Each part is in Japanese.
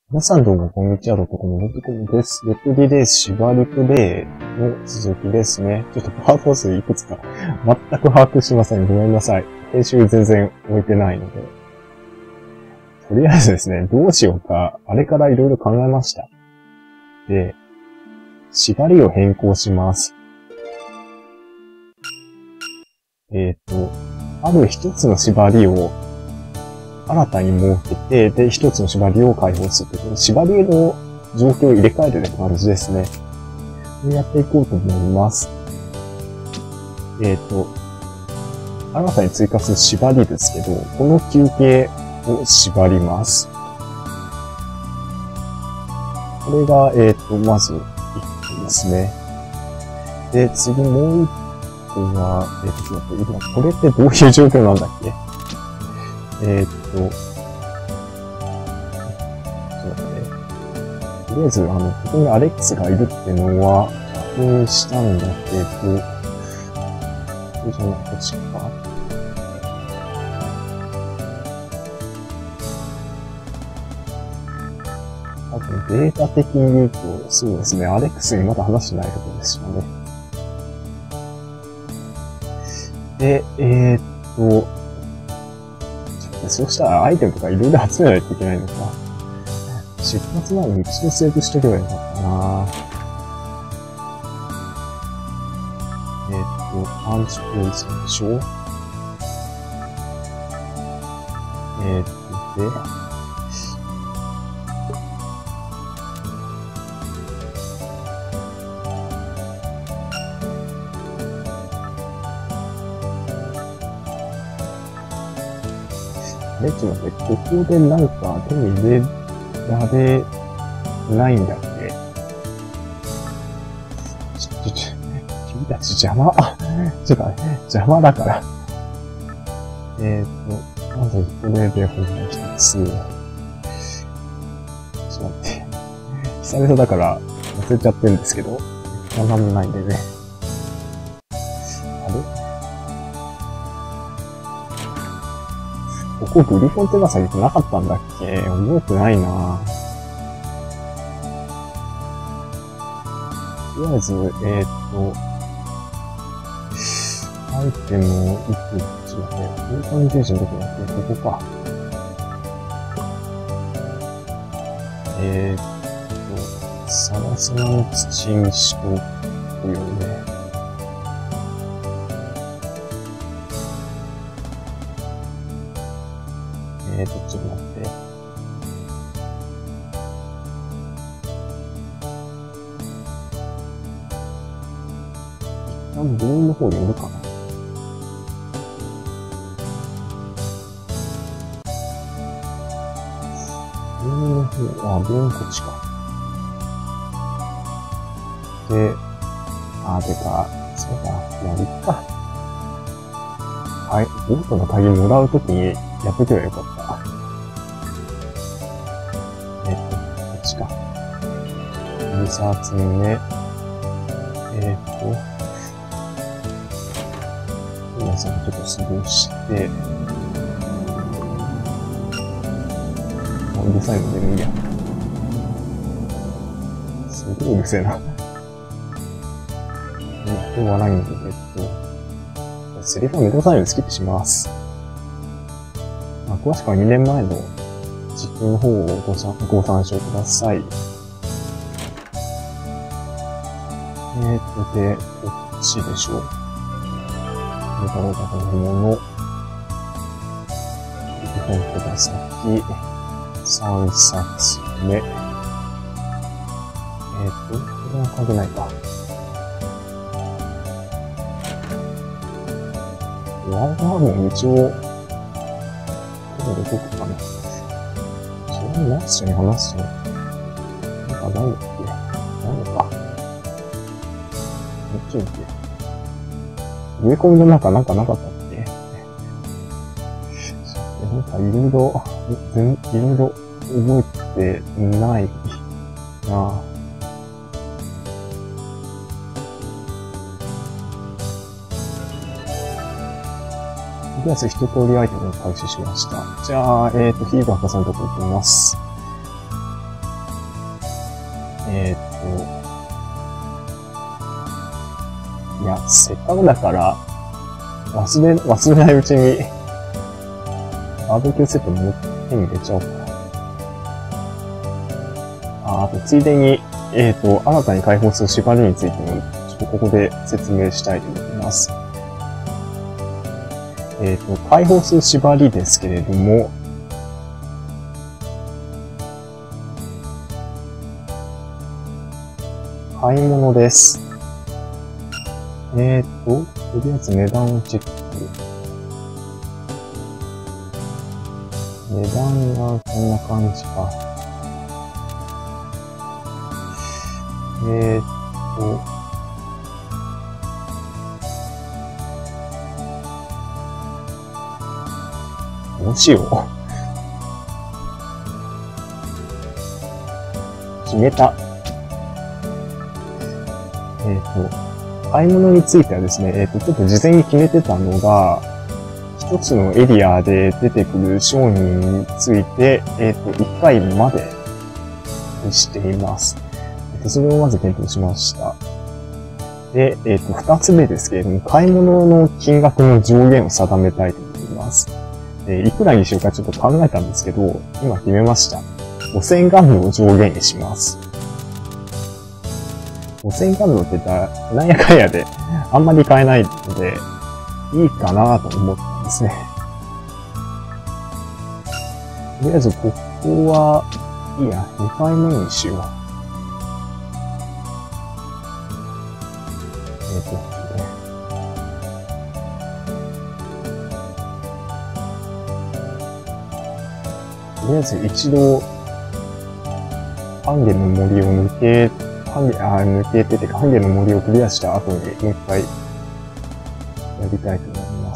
皆さんどうもこんにちは、.comです。レプリレース、シバルプレイの続きですね。ちょっとパート数いくつか全く把握しません。ごめんなさい。編集全然置いてないので。とりあえずですね、どうしようか。あれからいろいろ考えました。で、縛りを変更します。ある一つの縛りを新たに設けて、で、一つの縛りを解放するという、縛りの状況を入れ替える感じですね。やっていこうと思います。新たに追加する縛りですけど、この休憩を縛ります。これが、まず、1個ですね。で、次もう1個は、ちょっと待って、今、これってどういう状況なんだっけ？ちょっと待って。とりあえず、ここにアレックスがいるってのは確認したんだけど、これじゃない、こっちか。多分データ的に言うと、そうですね、アレックスにまだ話してないところでしたね。で、そうしたらアイテムとかいろいろ集めないといけないのか。出発前に一度セーブしとけばよかったな。パンチポイズンでしょ？ちょっと待って、ここでなんか手に入れられないんだっけ？君たち邪魔。ちょっと待って、邪魔だから。まずこれでほんの一つ。ちょっと待って。久々だから忘れちゃってるんですけど、なんもないんでね。あれ？ここグリフォンテナサギってなかったんだっけ？覚えてないな。とりあえず、アイテムをいくつだね。コンタミネーションの時だっけ？ここか。サラサナの土にしとくよね。ちょっと待って。一旦病院の方に寄るかな。病院の方、病院こっちか。で、てか、そうだ、まあ、いっか。はい、ボートの鍵もらうときにやっとけばよかった。こっちか。2冊目。皆さんちょっとスルーして、うるさいのでもいいや。すごいうるせえな。今日はないんで、セリフは目立たないようにスキップします。詳しくは2年前の実況の方をご参照ください。で、こっちでしょう。これだろうかというもの。本当だ、さっき、3冊目。これは関係ないか。ワンハーも一応、どこかな。それにマッシュに話すよ。なんだっけ？何か。こっち見て。植え込みの中なんかなかったっけ？なんかいろいろ覚えてないな。とりあえず一通りアイテムを回収しました。じゃあ、ヒーバーカさんのとこ行きます。 いや、せっかくだから、忘れないうちに、バーベキューセットも手に入れちゃおうかな。あと、ついでに、新たに開放する縛りについても、ちょっとここで説明したいと思います。開放する縛りですけれども、買い物です。とりあえず値段をチェック。値段がこんな感じか。どうしよう。決めた。買い物についてはですね、ちょっと事前に決めてたのが、一つのエリアで出てくる商品について、1回までにしています。それをまず検討しました。で、二つ目ですけれども、買い物の金額の上限を定めたいと思います。いくらにしようかちょっと考えたんですけど、今決めました。5000ガムを上限にします。5000ガムって言ったら、なんやかんやで、あんまり買えないので、いいかなと思ったんですね。とりあえず、ここは、いいや、2回目にしよう。とりあえず一度、ハンゲの森を抜けててか、ハンゲの森をクリアした後にもう一回やりたいと思います。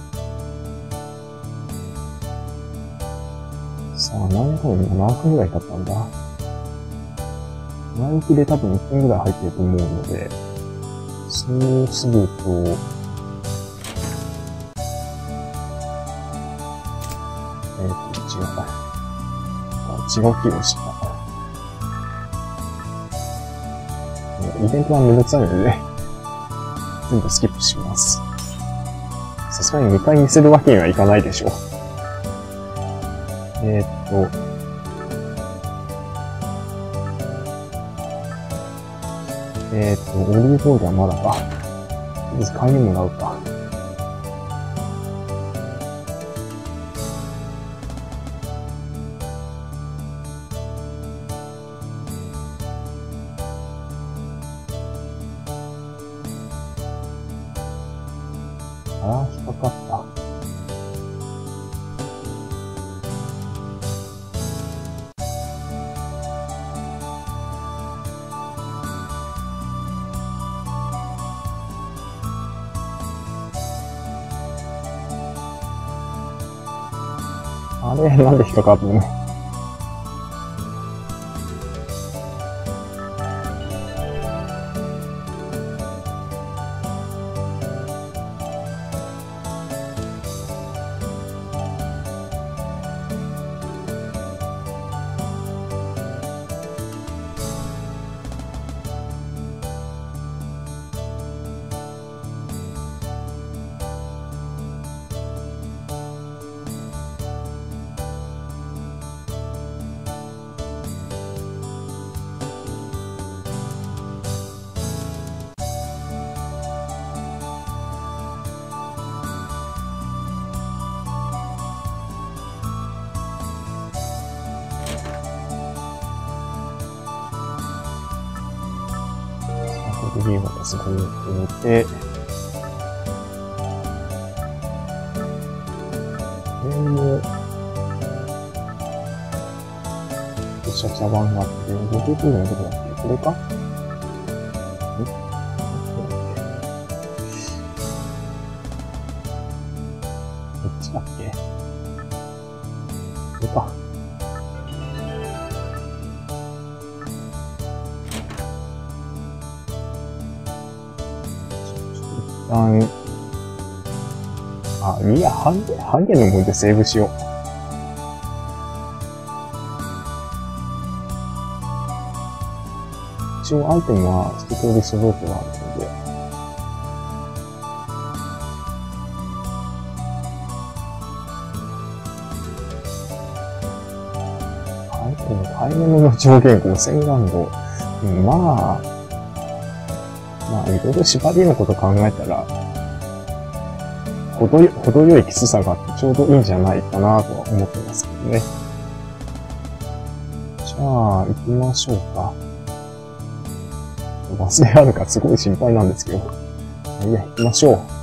さあ、何分ぐらい経ったんだ。前置きで多分1分ぐらい入ってると思うので、そうすると、違う気がした。イベントはめんどくさいので、ね、全部スキップします。さすがに2回見せるわけにはいかないでしょう。オリーブオイルはまだか。とりあえず買いにもらうか。引っかかった。あれ、なんで引っかかったの？リーバーです。こう入れて、これも、シャチャ版があって、ボトルのどこだっけ？これか？どっちだっけ？これか。いや、ハンゲの森でセーブしよう。 一応アイテムは一通り揃えてはあるので、アイテム、買い物の上限5000ランド。まあ、いろいろ縛りのこと考えたら、程よいきつさがあってちょうどいいんじゃないかなとは思ってますけどね。じゃあ、行きましょうか。忘れあるかすごい心配なんですけど。いや、行きましょう。